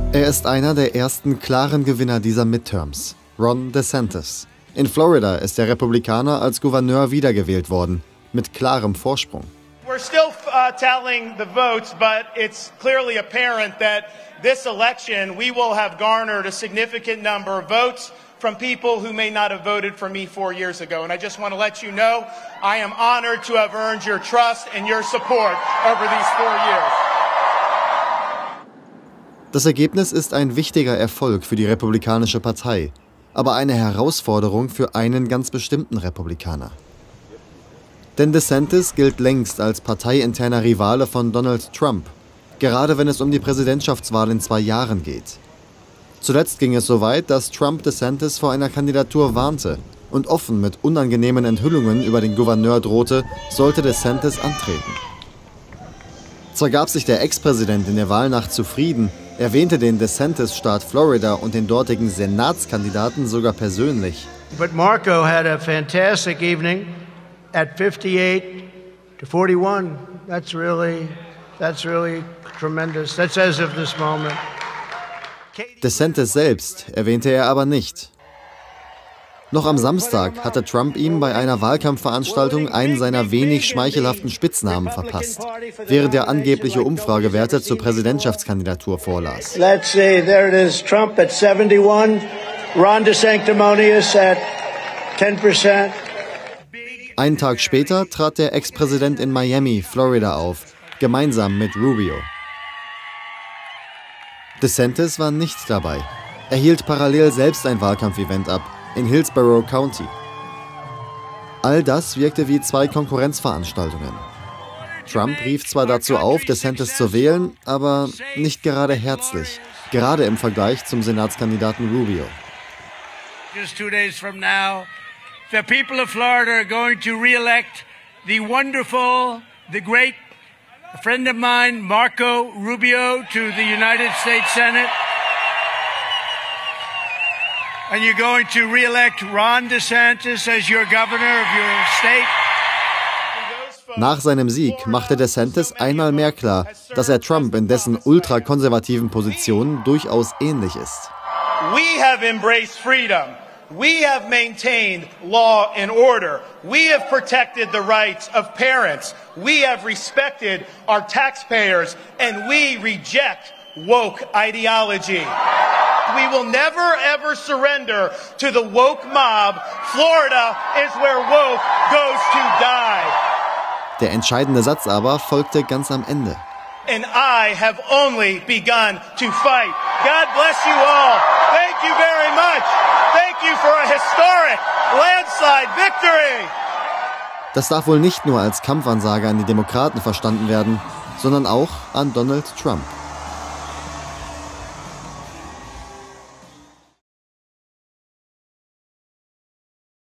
Er ist einer der ersten klaren Gewinner dieser Midterms, Ron DeSantis. In Florida ist der Republikaner als Gouverneur wiedergewählt worden, mit klarem Vorsprung. We're still tallying the votes, but it's clearly apparent that this election we will have garnered a significant number of votes from people who may not have voted for me 4 years ago. And I just want to let you know, I am honored to have earned your trust and your support over these 4 years. Das Ergebnis ist ein wichtiger Erfolg für die Republikanische Partei, aber eine Herausforderung für einen ganz bestimmten Republikaner. Denn DeSantis gilt längst als parteiinterner Rivale von Donald Trump, gerade wenn es um die Präsidentschaftswahl in 2 Jahren geht. Zuletzt ging es so weit, dass Trump DeSantis vor einer Kandidatur warnte und offen mit unangenehmen Enthüllungen über den Gouverneur drohte, sollte DeSantis antreten. Zwar gab sich der Ex-Präsident in der Wahlnacht zufrieden, erwähnte den DeSantis-Staat Florida und den dortigen Senatskandidaten sogar persönlich. But Marco had a fantastic evening at 58-41. That's really tremendous. That's as of this moment. DeSantis selbst erwähnte er aber nicht. Noch am Samstag hatte Trump ihm bei einer Wahlkampfveranstaltung einen seiner wenig schmeichelhaften Spitznamen verpasst, während er angebliche Umfragewerte zur Präsidentschaftskandidatur vorlas. Let's see, there it is. Trump at 71, Ron DeSanctimonious at 10%. Einen Tag später trat der Ex-Präsident in Miami, Florida auf, gemeinsam mit Rubio. DeSantis war nicht dabei. Er hielt parallel selbst ein Wahlkampfevent ab, in Hillsborough County. All das wirkte wie 2 Konkurrenzveranstaltungen. Trump rief zwar dazu auf, DeSantis zu wählen, aber nicht gerade herzlich, gerade im Vergleich zum Senatskandidaten Rubio. Just 2 days from now, the people of Florida are going to re-elect the wonderful, the great friend of mine, Marco Rubio, to the United States Senate. And you're going to re-elect Ron DeSantis as your governor of your state. Nach seinem Sieg machte DeSantis einmal mehr klar, dass er Trump in dessen ultrakonservativen Positionen durchaus ähnlich ist. We have embraced freedom. We have maintained law and order. We have protected the rights of parents. We have respected our taxpayers, and we reject woke ideology. We will never ever surrender to the woke mob. Florida is where woke goes to die. Der entscheidende Satz aber folgte ganz am Ende. And I have only begun to fight. God bless you all. Thank you very much. Thank you for a historic landslide victory. Das darf wohl nicht nur als Kampfansage an die Demokraten verstanden werden, sondern auch an Donald Trump.